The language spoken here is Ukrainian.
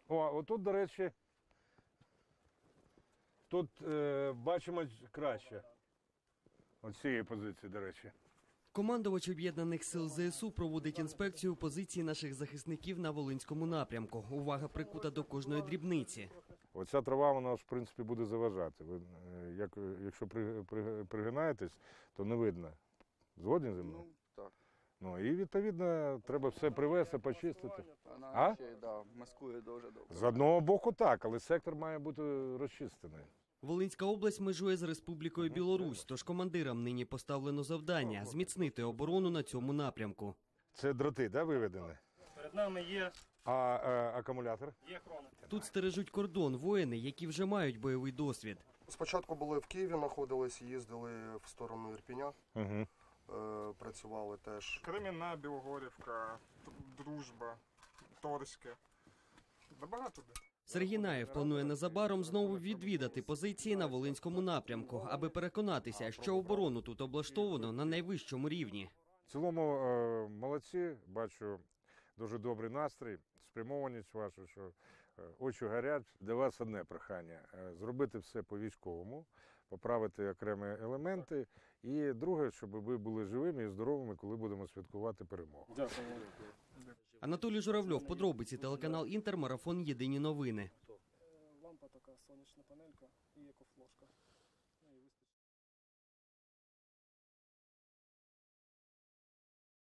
О, отут, до речі, тут бачимо краще. От з цієї позиції, до речі. Командувач Об'єднаних сил ЗСУ проводить інспекцію позицій наших захисників на Волинському напрямку. Увага прикута до кожної дрібниці. Оця трава, вона ж, в принципі, буде заважати. Ви, якщо пригинаєтесь, то не видно. Згодні зі мною? Ну, так. Ну, і, відповідно, треба все привезти, почистити. Вона ще, да, маскує дуже добре. З одного боку так, але сектор має бути розчистений. Волинська область межує з Республікою Білорусь, тож командирам нині поставлено завдання – зміцнити оборону на цьому напрямку. Це дроти, да, виведені? Перед нами є Акумулятор? хроника. Тут стережуть кордон воїни, які вже мають бойовий досвід. Спочатку були в Києві, знаходились, їздили в сторону Ірпеня, працювали теж. Кремінна, Білогорівка, Дружба, Торське. Да багато де. Сергій Наєв планує незабаром знову відвідати позиції на Волинському напрямку, аби переконатися, що оборону тут облаштовано на найвищому рівні. В цілому молодці, бачу дуже добрий настрій, спрямованість вашу, що очі горять. Для вас одне прохання – зробити все по-військовому, поправити окремі елементи. І друге, щоб ви були живими і здоровими, коли будемо святкувати перемогу. Дякую. Анатолій Журавльов, подробиці, телеканал «Інтер», марафон «Єдині новини». Лампа така, сонячна панелька і екофлошка.